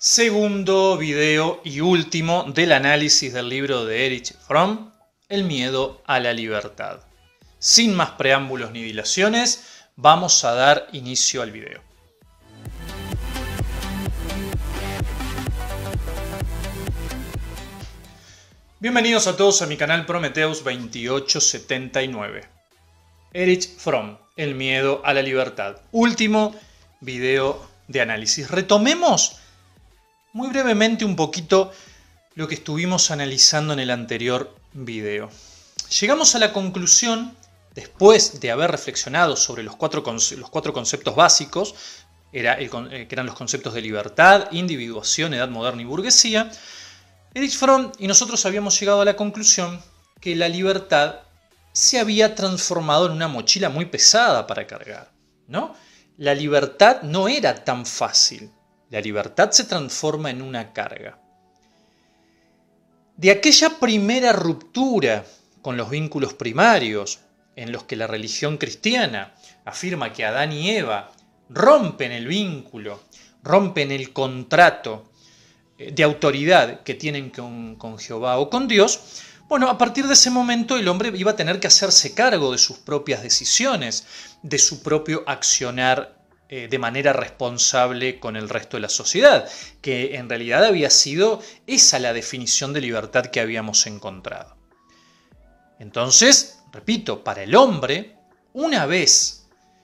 Segundo video y último del análisis del libro de Erich Fromm, El miedo a la libertad. Sin más preámbulos ni dilaciones, vamos a dar inicio al video. Bienvenidos a todos a mi canal Prometheus 2879. Erich Fromm, El miedo a la libertad. Último video de análisis. Retomemos muy brevemente un poquito lo que estuvimos analizando en el anterior video. Llegamos a la conclusión, después de haber reflexionado sobre los cuatro conceptos básicos, que eran los conceptos de libertad, individuación, edad moderna y burguesía, Erich Fromm y nosotros habíamos llegado a la conclusión que la libertad se había transformado en una mochila muy pesada para cargar, ¿no? La libertad no era tan fácil. La libertad se transforma en una carga. De aquella primera ruptura con los vínculos primarios, en los que la religión cristiana afirma que Adán y Eva rompen el vínculo, rompen el contrato de autoridad que tienen con Jehová o con Dios, bueno, a partir de ese momento el hombre iba a tener que hacerse cargo de sus propias decisiones, de su propio accionar de manera responsable con el resto de la sociedad, que en realidad había sido esa la definición de libertad que habíamos encontrado. Entonces, repito, para el hombre, una vez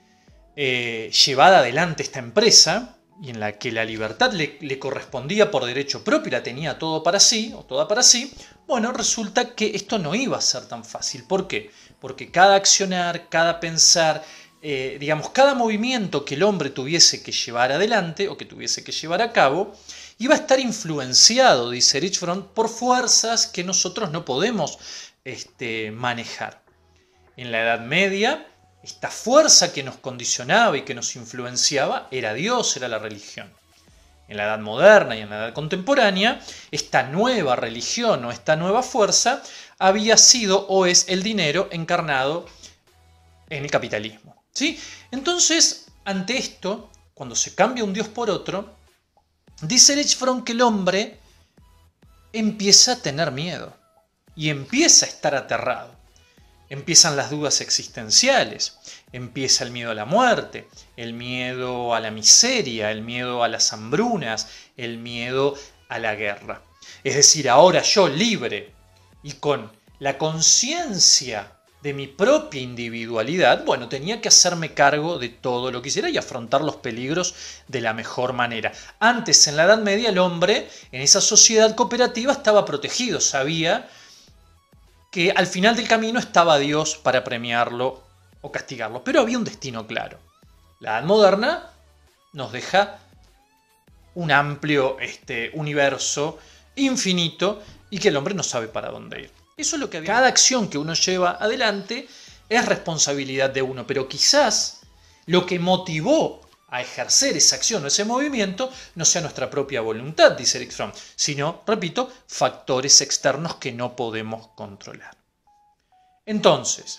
llevada adelante esta empresa, y en la que la libertad le correspondía por derecho propio y la tenía todo para sí, o toda para sí, bueno, resulta que esto no iba a ser tan fácil. ¿Por qué? Porque cada accionar, cada pensar, cada movimiento que el hombre tuviese que llevar adelante o que tuviese que llevar a cabo, iba a estar influenciado, dice Erich Fromm, por fuerzas que nosotros no podemos manejar. En la Edad Media, esta fuerza que nos condicionaba y que nos influenciaba era Dios, era la religión. En la Edad Moderna y en la Edad Contemporánea, esta nueva religión o esta nueva fuerza había sido o es el dinero encarnado en el capitalismo. ¿Sí? Entonces, ante esto, cuando se cambia un Dios por otro, dice Erich Fromm que el hombre empieza a tener miedo y empieza a estar aterrado. Empiezan las dudas existenciales, empieza el miedo a la muerte, el miedo a la miseria, el miedo a las hambrunas, el miedo a la guerra. Es decir, ahora yo libre y con la conciencia de mi propia individualidad, bueno, tenía que hacerme cargo de todo lo que hiciera y afrontar los peligros de la mejor manera. Antes, en la Edad Media, el hombre en esa sociedad cooperativa estaba protegido, sabía que al final del camino estaba Dios para premiarlo o castigarlo, pero había un destino claro. La Edad Moderna nos deja un amplio universo infinito y que el hombre no sabe para dónde ir. Eso es lo que había. Cada acción que uno lleva adelante es responsabilidad de uno, pero quizás lo que motivó a ejercer esa acción o ese movimiento no sea nuestra propia voluntad, dice Erich Fromm, sino, repito, factores externos que no podemos controlar. Entonces,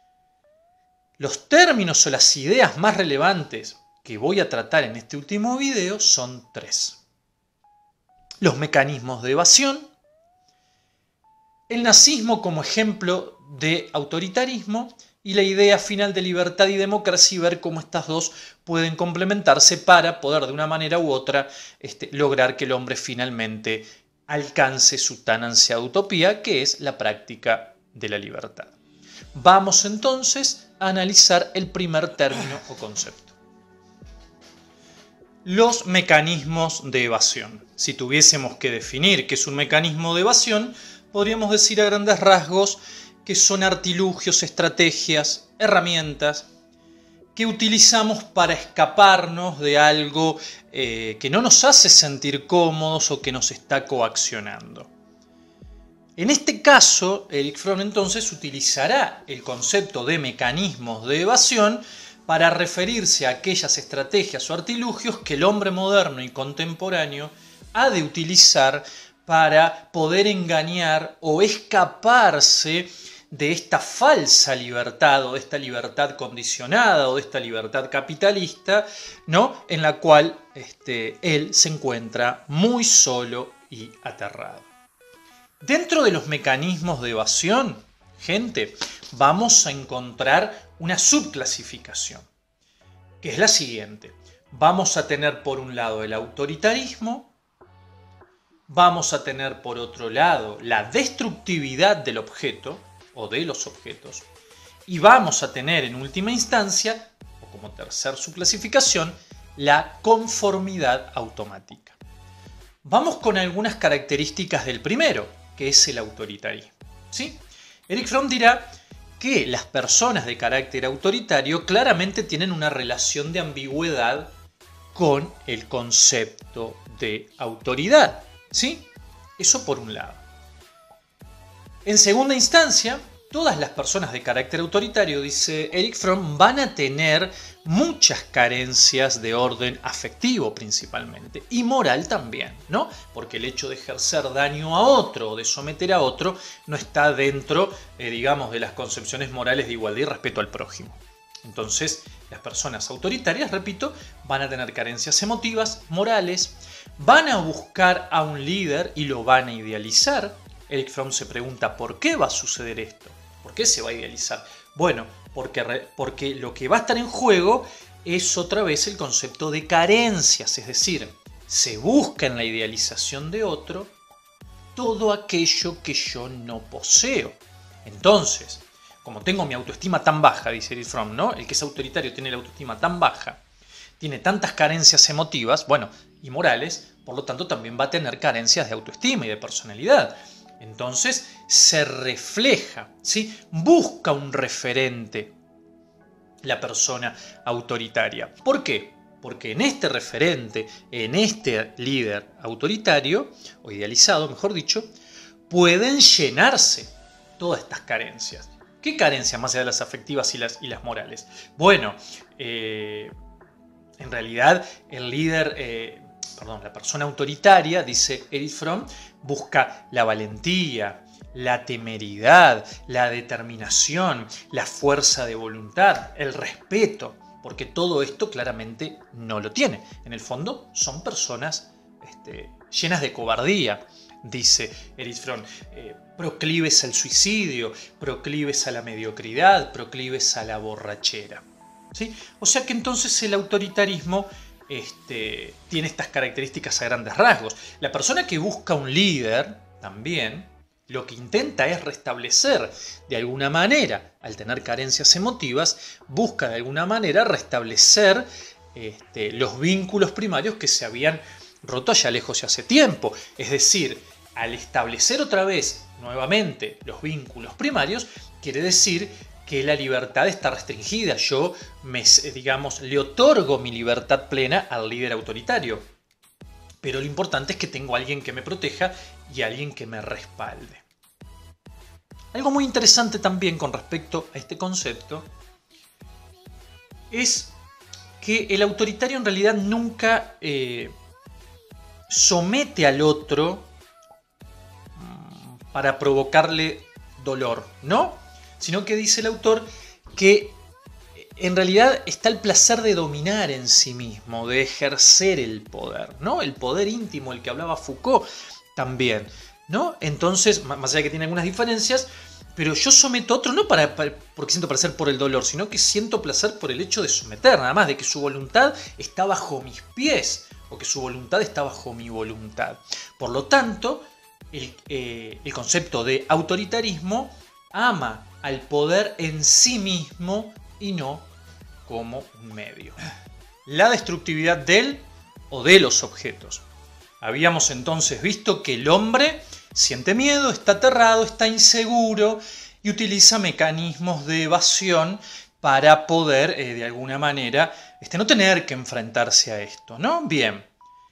los términos o las ideas más relevantes que voy a tratar en este último video son tres. Los mecanismos de evasión, el nazismo como ejemplo de autoritarismo y la idea final de libertad y democracia y ver cómo estas dos pueden complementarse para poder de una manera u otra lograr que el hombre finalmente alcance su tan ansiada utopía, que es la práctica de la libertad. Vamos entonces a analizar el primer término o concepto. Los mecanismos de evasión. Si tuviésemos que definir qué es un mecanismo de evasión, podríamos decir a grandes rasgos que son artilugios, estrategias, herramientas que utilizamos para escaparnos de algo que no nos hace sentir cómodos o que nos está coaccionando. En este caso, Erich Fromm entonces utilizará el concepto de mecanismos de evasión para referirse a aquellas estrategias o artilugios que el hombre moderno y contemporáneo ha de utilizar para poder engañar o escaparse de esta falsa libertad o de esta libertad condicionada o de esta libertad capitalista, ¿no? En la cual él se encuentra muy solo y aterrado. Dentro de los mecanismos de evasión, gente, vamos a encontrar una subclasificación, que es la siguiente. Vamos a tener por un lado el autoritarismo, vamos a tener por otro lado la destructividad del objeto o de los objetos, y vamos a tener en última instancia, o como tercer subclasificación, la conformidad automática. Vamos con algunas características del primero, que es el autoritarismo, ¿sí? Erich Fromm dirá que las personas de carácter autoritario claramente tienen una relación de ambigüedad con el concepto de autoridad, ¿sí? Eso por un lado. En segunda instancia, todas las personas de carácter autoritario, dice Erich Fromm, van a tener muchas carencias de orden afectivo principalmente y moral también, ¿no? Porque el hecho de ejercer daño a otro o de someter a otro no está dentro, digamos, de las concepciones morales de igualdad y respeto al prójimo. Entonces, las personas autoritarias, repito, van a tener carencias emotivas, morales, van a buscar a un líder y lo van a idealizar. Erich Fromm se pregunta ¿por qué va a suceder esto? ¿Por qué se va a idealizar? Bueno, porque lo que va a estar en juego es otra vez el concepto de carencias, es decir, se busca en la idealización de otro todo aquello que yo no poseo. Entonces, como tengo mi autoestima tan baja, dice Erich Fromm, ¿no? El que es autoritario tiene la autoestima tan baja, tiene tantas carencias emotivas, bueno, y morales, por lo tanto también va a tener carencias de autoestima y de personalidad. Entonces se refleja, ¿sí? Busca un referente la persona autoritaria. ¿Por qué? Porque en este referente, en este líder autoritario, o idealizado, mejor dicho, pueden llenarse todas estas carencias. ¿Qué carencias más allá de las afectivas y las morales? Bueno, en realidad el líder... la persona autoritaria, dice Erich Fromm, busca la valentía, la temeridad, la determinación, la fuerza de voluntad, el respeto, porque todo esto claramente no lo tiene. En el fondo son personas llenas de cobardía, dice Erich Fromm, proclives al suicidio, proclives a la mediocridad, proclives a la borrachera, ¿sí? O sea que entonces el autoritarismo tiene estas características a grandes rasgos. La persona que busca un líder también lo que intenta es restablecer de alguna manera, al tener carencias emotivas, busca de alguna manera restablecer los vínculos primarios que se habían roto allá lejos y hace tiempo. Es decir, al establecer otra vez nuevamente los vínculos primarios, quiere decir que la libertad está restringida. Yo, le otorgo mi libertad plena al líder autoritario. Pero lo importante es que tengo a alguien que me proteja y a alguien que me respalde. Algo muy interesante también con respecto a este concepto es que el autoritario en realidad nunca somete al otro para provocarle dolor, ¿no? Sino que dice el autor que en realidad está el placer de dominar en sí mismo, de ejercer el poder, ¿no? El poder íntimo, el que hablaba Foucault también, ¿no? Entonces, más allá de que tiene algunas diferencias, pero yo someto a otro no porque siento placer por el dolor, sino que siento placer por el hecho de someter, nada más, de que su voluntad está bajo mis pies, o que su voluntad está bajo mi voluntad. Por lo tanto, el concepto de autoritarismo ama al poder en sí mismo y no como un medio. La destructividad del o de los objetos. Habíamos entonces visto que el hombre siente miedo, está aterrado, está inseguro y utiliza mecanismos de evasión para poder, de alguna manera, no tener que enfrentarse a esto, ¿no? Bien.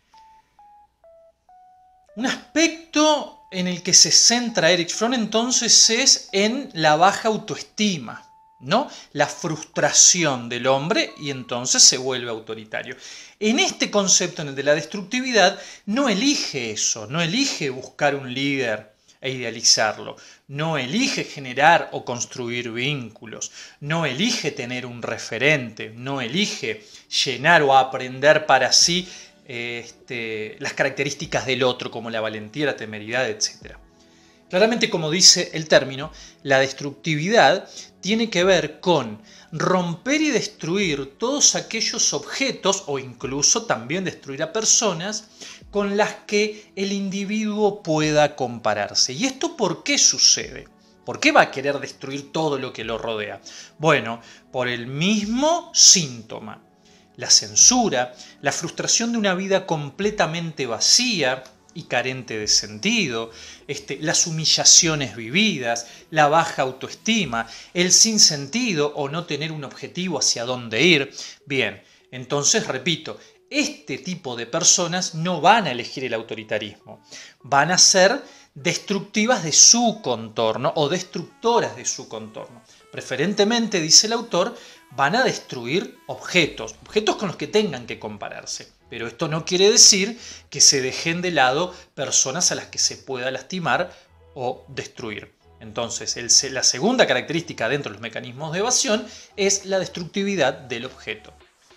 Un aspecto en el que se centra Erich Fromm entonces es en la baja autoestima, ¿no? La frustración del hombre y entonces se vuelve autoritario. En este concepto, en el de la destructividad, no elige eso, no elige buscar un líder e idealizarlo. No elige generar o construir vínculos. No elige tener un referente. No elige llenar o aprender para sí las características del otro, como la valentía, la temeridad, etc. Claramente, como dice el término, la destructividad tiene que ver con romper y destruir todos aquellos objetos o incluso también destruir a personas con las que el individuo pueda compararse. ¿Y esto por qué sucede? ¿Por qué va a querer destruir todo lo que lo rodea? Bueno, por el mismo síntoma. La censura, la frustración de una vida completamente vacía y carente de sentido, las humillaciones vividas, la baja autoestima, el sinsentido o no tener un objetivo hacia dónde ir. Bien, entonces repito, este tipo de personas no van a elegir el autoritarismo, van a ser destructivas de su contorno o destructoras de su contorno. Preferentemente, dice el autor, van a destruir objetos con los que tengan que compararse. Pero esto no quiere decir que se dejen de lado personas a las que se pueda lastimar o destruir. Entonces, la segunda característica dentro de los mecanismos de evasión es la destructividad del objeto.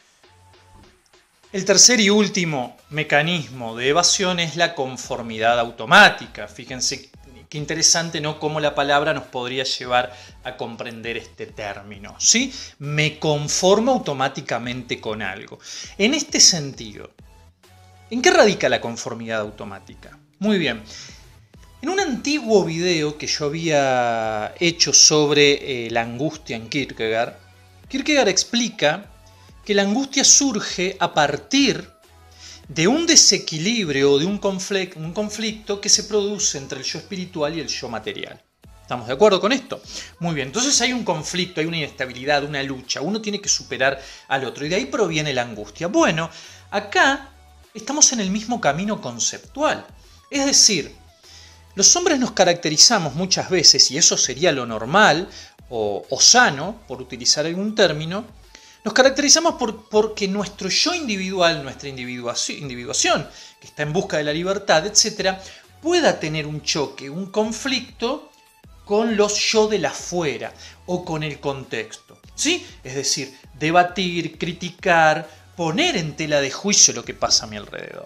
El tercer y último mecanismo de evasión es la conformidad automática. Fíjense qué interesante, ¿no?, cómo la palabra nos podría llevar a comprender este término, ¿sí? Me conformo automáticamente con algo. En este sentido, ¿en qué radica la conformidad automática? Muy bien. En un antiguo video que yo había hecho sobre la angustia en Kierkegaard, Kierkegaard explica que la angustia surge a partir de un desequilibrio o de un conflicto que se produce entre el yo espiritual y el yo material. ¿Estamos de acuerdo con esto? Muy bien, entonces hay un conflicto, hay una inestabilidad, una lucha, uno tiene que superar al otro y de ahí proviene la angustia. Bueno, acá estamos en el mismo camino conceptual, es decir, los hombres nos caracterizamos muchas veces, y eso sería lo normal o sano, por utilizar algún término, nos caracterizamos porque nuestro yo individual, nuestra individuación, que está en busca de la libertad, etc., pueda tener un choque, un conflicto con los yo de la afuera o con el contexto, ¿sí? Es decir, debatir, criticar, poner en tela de juicio lo que pasa a mi alrededor.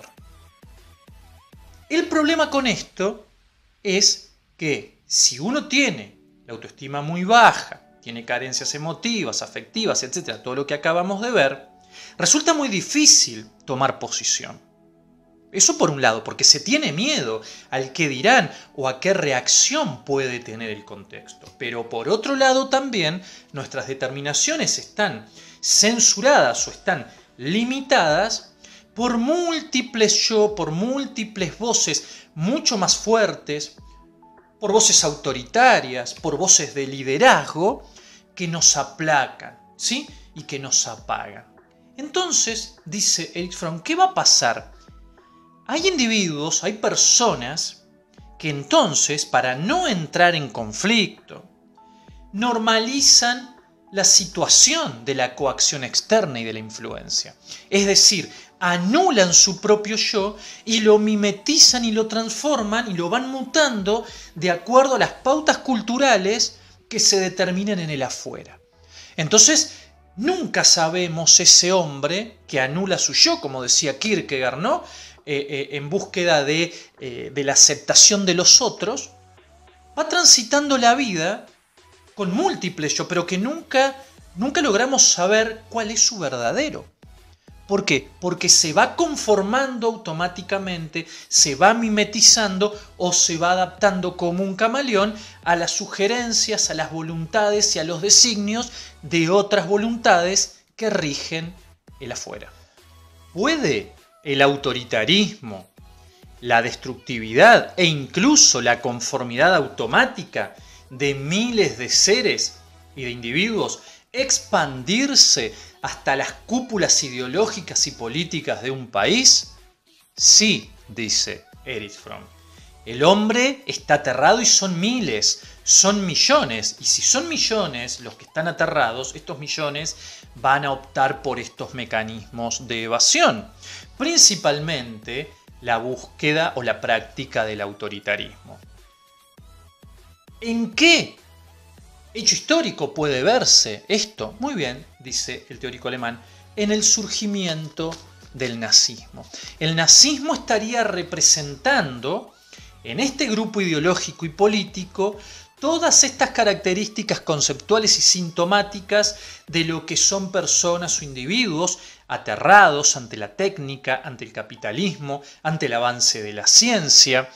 El problema con esto es que si uno tiene la autoestima muy baja, tiene carencias emotivas, afectivas, etc., todo lo que acabamos de ver, resulta muy difícil tomar posición. Eso por un lado, porque se tiene miedo al qué dirán o a qué reacción puede tener el contexto. Pero por otro lado también nuestras determinaciones están censuradas o están limitadas por múltiples yo, por múltiples voces mucho más fuertes, por voces autoritarias, por voces de liderazgo, que nos aplacan, ¿sí? Y que nos apagan. Entonces, dice Erich Fromm, ¿qué va a pasar? Hay individuos, hay personas que entonces, para no entrar en conflicto, normalizan la situación de la coacción externa y de la influencia. Es decir, anulan su propio yo y lo mimetizan y lo transforman y lo van mutando de acuerdo a las pautas culturales que se determinen en el afuera. Entonces, nunca sabemos ese hombre que anula su yo, como decía Kierkegaard, ¿no? En búsqueda de la aceptación de los otros, va transitando la vida con múltiples yo, pero que nunca logramos saber cuál es su verdadero. ¿Por qué? Porque se va conformando automáticamente, se va mimetizando o se va adaptando como un camaleón a las sugerencias, a las voluntades y a los designios de otras voluntades que rigen el afuera. ¿Puede el autoritarismo, la destructividad e incluso la conformidad automática de miles de seres y de individuos expandirse hasta las cúpulas ideológicas y políticas de un país? Sí, dice Erich Fromm. El hombre está aterrado y son miles, son millones. Y si son millones los que están aterrados, estos millones van a optar por estos mecanismos de evasión. Principalmente la búsqueda o la práctica del autoritarismo. ¿En qué hecho histórico puede verse esto? Muy bien, dice el teórico alemán, en el surgimiento del nazismo. El nazismo estaría representando en este grupo ideológico y político todas estas características conceptuales y sintomáticas de lo que son personas o individuos aterrados ante la técnica, ante el capitalismo, ante el avance de la ciencia,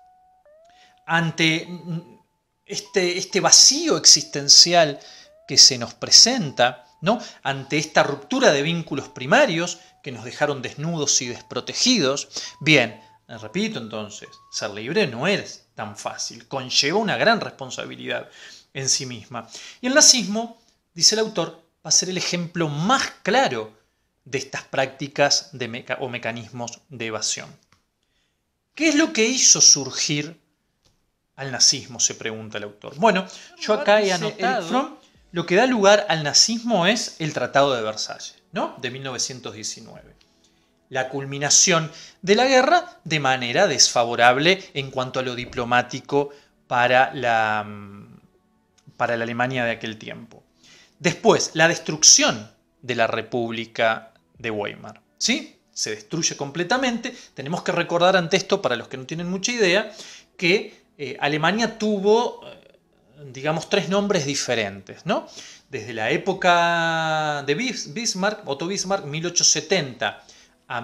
ante este vacío existencial que se nos presenta, ¿no? Ante esta ruptura de vínculos primarios que nos dejaron desnudos y desprotegidos. Bien, repito entonces, ser libre no es tan fácil, conlleva una gran responsabilidad en sí misma. Y el nazismo, dice el autor, va a ser el ejemplo más claro de estas prácticas o mecanismos de evasión. ¿Qué es lo que hizo surgir al nazismo?, se pregunta el autor. Bueno, yo acá he anotado, lo que da lugar al nazismo es el Tratado de Versalles, ¿no?, de 1919. La culminación de la guerra de manera desfavorable en cuanto a lo diplomático para la Alemania de aquel tiempo. Después, la destrucción de la República de Weimar, ¿sí? Se destruye completamente. Tenemos que recordar ante esto, para los que no tienen mucha idea, que Alemania tuvo, digamos, 3 nombres diferentes, ¿no? Desde la época de Bismarck, Otto Bismarck, 1870 a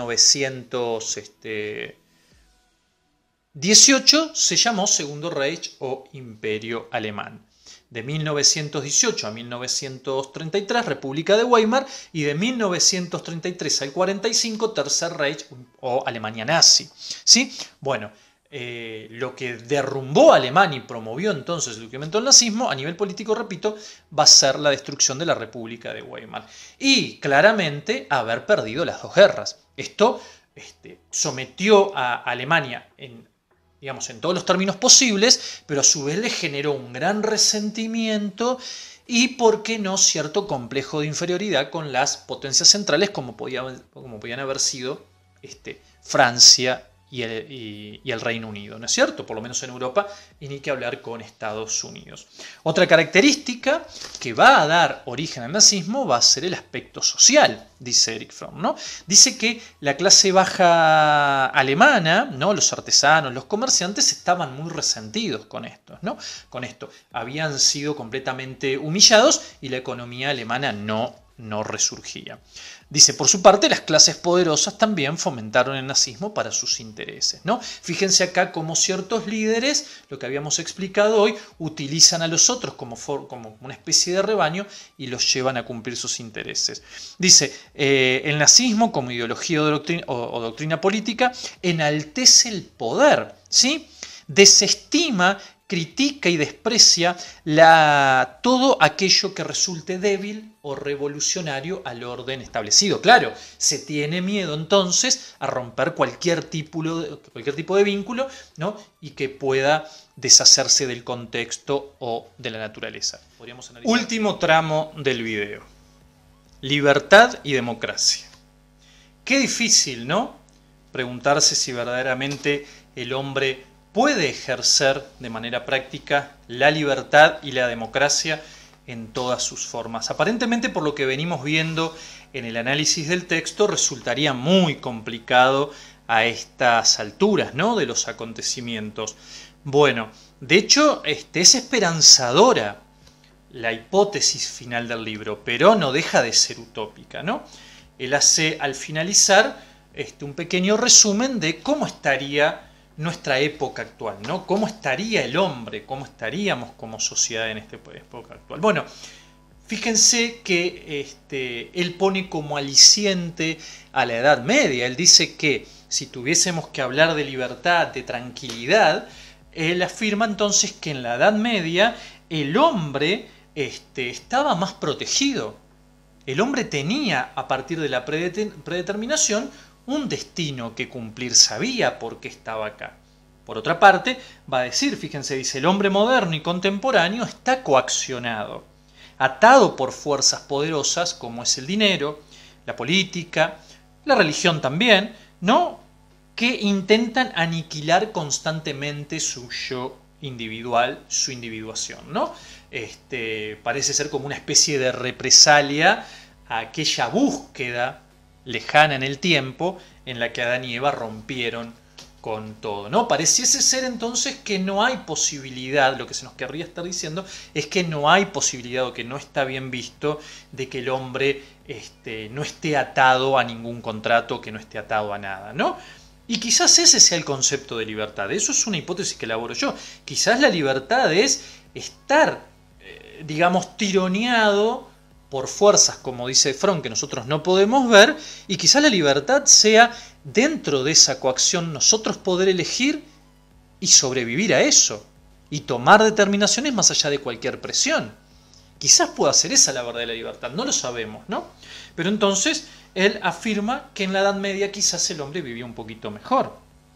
1918, se llamó Segundo Reich o Imperio Alemán. De 1918 a 1933, República de Weimar, y de 1933 al 45, Tercer Reich o Alemania nazi, ¿sí? Bueno, lo que derrumbó a Alemania y promovió entonces el incremento del nazismo a nivel político, repito, va a ser la destrucción de la República de Weimar. Y claramente haber perdido las 2 guerras. Esto sometió a Alemania en todos los términos posibles, pero a su vez le generó un gran resentimiento y, ¿por qué no?, cierto complejo de inferioridad con las potencias centrales como podían haber sido Francia y el Reino Unido, ¿no es cierto? Por lo menos en Europa, y ni que hablar con Estados Unidos. Otra característica que va a dar origen al nazismo va a ser el aspecto social, dice Erich Fromm, ¿no? Dice que la clase baja alemana, ¿no?, los artesanos, los comerciantes, estaban muy resentidos con esto, ¿no? Con esto. Habían sido completamente humillados y la economía alemana no resurgía. Dice, por su parte, las clases poderosas también fomentaron el nazismo para sus intereses, ¿no? Fíjense acá cómo ciertos líderes, lo que habíamos explicado hoy, utilizan a los otros como una especie de rebaño y los llevan a cumplir sus intereses. Dice, el nazismo como ideología o doctrina política enaltece el poder, ¿sí? Desestima, critica y desprecia todo aquello que resulte débil o revolucionario al orden establecido. Claro, se tiene miedo entonces a romper cualquier tipo de vínculo, ¿no?, y que pueda deshacerse del contexto o de la naturaleza. Podríamos analizar. Último tramo del video. Libertad y democracia. Qué difícil, ¿no?, preguntarse si verdaderamente el hombre puede ejercer de manera práctica la libertad y la democracia en todas sus formas. Aparentemente, por lo que venimos viendo en el análisis del texto, resultaría muy complicado a estas alturas, ¿no?, de los acontecimientos. Bueno, de hecho, es esperanzadora la hipótesis final del libro, pero no deja de ser utópica, ¿no? Él hace, al finalizar, un pequeño resumen de cómo estaría nuestra época actual, ¿no? ¿Cómo estaría el hombre? ¿Cómo estaríamos como sociedad en esta época actual? Bueno, fíjense que él pone como aliciente a la Edad Media. Él dice que si tuviésemos que hablar de libertad, de tranquilidad, él afirma entonces que en la Edad Media el hombre estaba más protegido. El hombre tenía, a partir de la predeterminación, un destino que cumplir, sabía por qué estaba acá. Por otra parte, va a decir, fíjense, dice, el hombre moderno y contemporáneo está coaccionado, atado por fuerzas poderosas como es el dinero, la política, la religión también, ¿no?, que intentan aniquilar constantemente su yo individual, su individuación, ¿no? Parece ser como una especie de represalia a aquella búsqueda lejana en el tiempo en la que Adán y Eva rompieron con todo, ¿no? Pareciese ser entonces que no hay posibilidad, lo que se nos querría estar diciendo es que no hay posibilidad o que no está bien visto de que el hombre no esté atado a ningún contrato, que no esté atado a nada, ¿no? Y quizás ese sea el concepto de libertad. Eso es una hipótesis que elaboro yo. Quizás la libertad es estar, digamos, tironeado por fuerzas, como dice Fromm, que nosotros no podemos ver, y quizás la libertad sea, dentro de esa coacción, nosotros poder elegir y sobrevivir a eso, y tomar determinaciones más allá de cualquier presión. Quizás pueda ser esa la verdadera libertad, no lo sabemos, ¿no? Pero entonces él afirma que en la Edad Media quizás el hombre vivía un poquito mejor.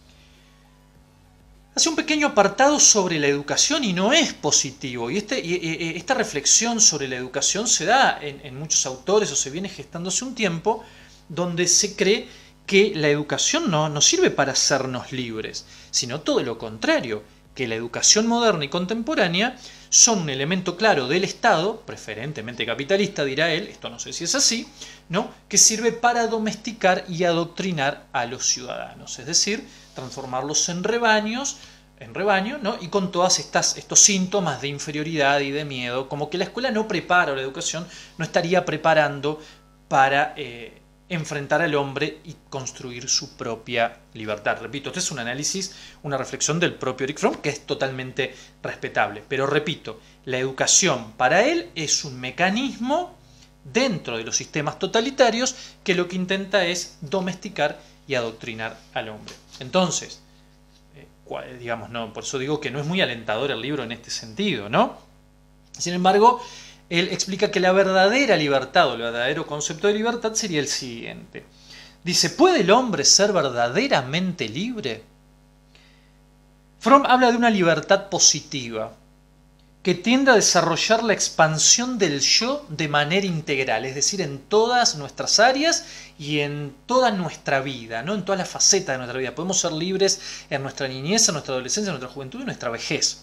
Hace un pequeño apartado sobre la educación y no es positivo. Y esta reflexión sobre la educación se da en muchos autores o se viene gestando hace un tiempo, donde se cree que la educación no sirve para hacernos libres, sino todo lo contrario, que la educación moderna y contemporánea son un elemento claro del Estado, preferentemente capitalista, dirá él, esto no sé si es así, ¿no? Que sirve para domesticar y adoctrinar a los ciudadanos, es decir, transformarlos en rebaño, ¿no? Y con todos estos síntomas de inferioridad y de miedo, como que la escuela no prepara, o la educación no estaría preparando para enfrentar al hombre y construir su propia libertad. Repito, este es un análisis, una reflexión del propio Erich Fromm, que es totalmente respetable. Pero repito, la educación para él es un mecanismo dentro de los sistemas totalitarios que lo que intenta es domesticar y adoctrinar al hombre. Entonces, digamos, no, por eso digo que no es muy alentador el libro en este sentido, ¿no? Sin embargo, él explica que la verdadera libertad o el verdadero concepto de libertad sería el siguiente. Dice, ¿puede el hombre ser verdaderamente libre? Fromm habla de una libertad positiva que tiende a desarrollar la expansión del yo de manera integral, es decir, en todas nuestras áreas y en toda nuestra vida, ¿no? En todas las facetas de nuestra vida. Podemos ser libres en nuestra niñez, en nuestra adolescencia, en nuestra juventud y en nuestra vejez.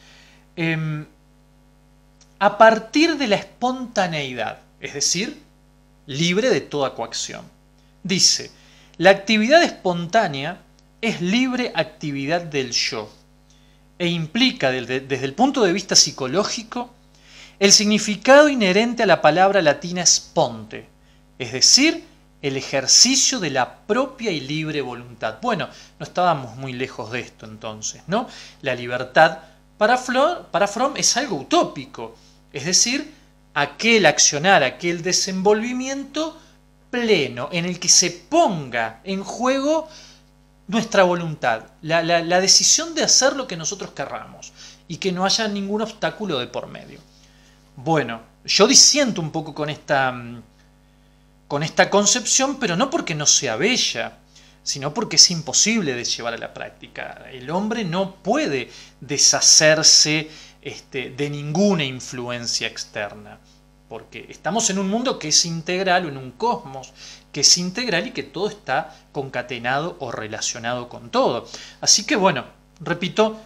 A partir de la espontaneidad, es decir, libre de toda coacción. Dice, la actividad espontánea es libre actividad del yo e implica, desde el punto de vista psicológico, el significado inherente a la palabra latina sponte, es decir, el ejercicio de la propia y libre voluntad. Bueno, no estábamos muy lejos de esto entonces, ¿no? La libertad para Fromm es algo utópico, es decir, aquel accionar, aquel desenvolvimiento pleno en el que se ponga en juego nuestra voluntad, la decisión de hacer lo que nosotros querramos y que no haya ningún obstáculo de por medio. Bueno, yo disiento un poco con esta concepción, pero no porque no sea bella, sino porque es imposible de llevar a la práctica. El hombre no puede deshacerse de ninguna influencia externa, porque estamos en un mundo que es integral, o en un cosmos que es integral y que todo está concatenado o relacionado con todo. Así que bueno, repito,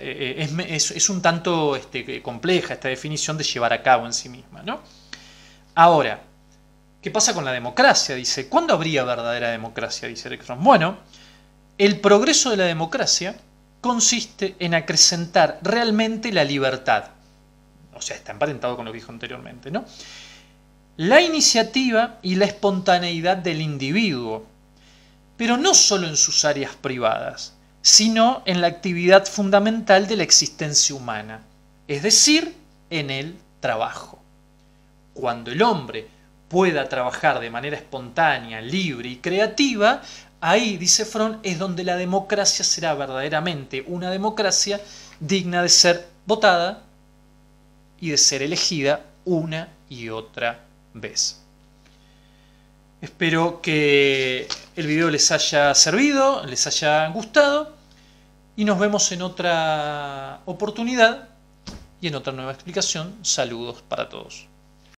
es un tanto compleja esta definición de llevar a cabo en sí misma, ¿no? Ahora, ¿qué pasa con la democracia? Dice, ¿cuándo habría verdadera democracia? Dice Erich Fromm. Bueno, el progreso de la democracia consiste en acrecentar realmente la libertad. O sea, está emparentado con lo que dijo anteriormente, ¿no? La iniciativa y la espontaneidad del individuo, pero no solo en sus áreas privadas, sino en la actividad fundamental de la existencia humana, es decir, en el trabajo. Cuando el hombre pueda trabajar de manera espontánea, libre y creativa, ahí, dice Fromm, es donde la democracia será verdaderamente una democracia digna de ser votada y de ser elegida una y otra vez. Espero que el video les haya servido, les haya gustado y nos vemos en otra oportunidad y en otra nueva explicación. Saludos para todos.